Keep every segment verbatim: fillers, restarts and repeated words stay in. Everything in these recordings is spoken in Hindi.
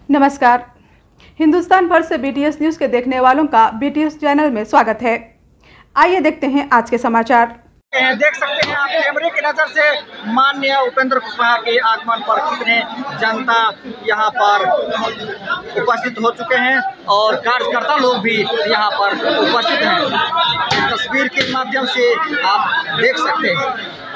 नमस्कार। हिंदुस्तान भर से बीटीएस न्यूज के देखने वालों का बीटीएस चैनल में स्वागत है। आइए देखते हैं आज के समाचार। देख सकते हैं आप कैमरे की नजर से माननीय उपेंद्र कुशवाहा के आगमन पर कितने जनता यहां पर उपस्थित हो चुके हैं और कार्यकर्ता लोग भी यहां पर उपस्थित हैं। तस्वीर के माध्यम से आप देख सकते हैं।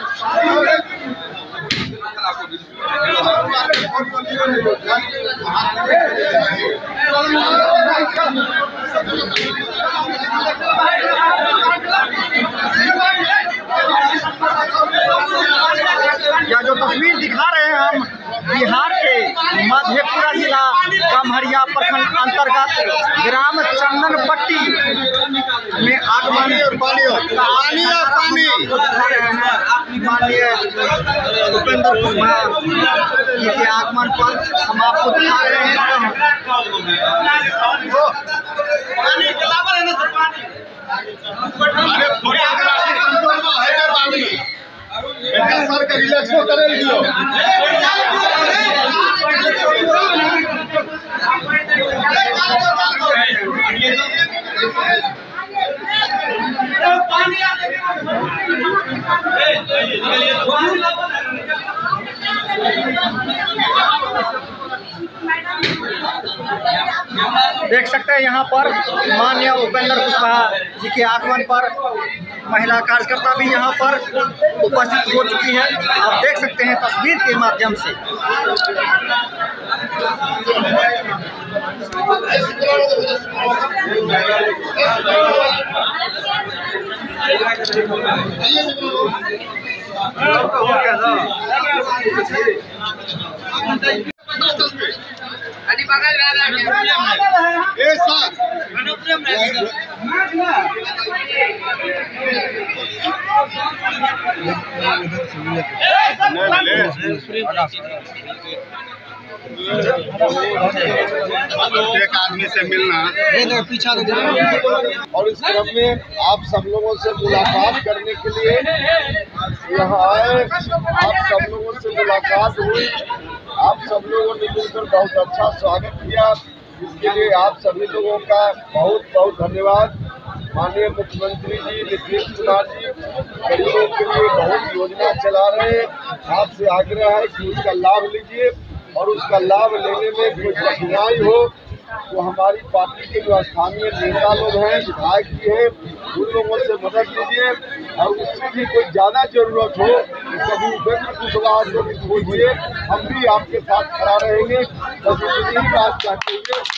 यह जो तस्वीर दिखा रहे हैं हम बिहार के मधेपुरा जिला कमहरिया प्रखंड अंतर्गत ग्राम चंदनपट्टी में आगमन माननीय उपेंद्र कुशवाहा जी के आगमन पर हम आपको दिखा रहे हैं। सर का रिलैक्सो करे लियो। देख सकते हैं यहाँ पर माननीय उपेंद्र कुशवाहा जी के आगमन पर महिला कार्यकर्ता भी यहाँ पर उपस्थित हो चुकी है। आप देख सकते हैं तस्वीर के माध्यम से। एक आदमी से मिलना पीछा और इस क्रम में आप सब लोगों से मुलाकात करने के लिए यहाँ आए। आप सब लोगों से मुलाकात हुई, आप सब लोगों ने मिलकर बहुत अच्छा स्वागत किया। इसके लिए आप सभी लोगों का बहुत बहुत धन्यवाद। माननीय मुख्यमंत्री जी नीतीश कुमार जी गरीबों के लिए बहुत योजना चला रहे हैं। आपसे आग्रह है कि उसका लाभ लीजिए और उसका लाभ लेने में कोई कठिनाई हो तो हमारी पार्टी के जो स्थानीय नेता लोग हैं, विधायक जी हैं, उन लोगों से मदद लीजिए। और उससे भी कोई ज़्यादा जरूरत हो तो कभी उपेंद्र कुशवाहा से भी पूछिए, हम भी आपके साथ खड़ा रहेंगे। बस इतनी बात कहते हुए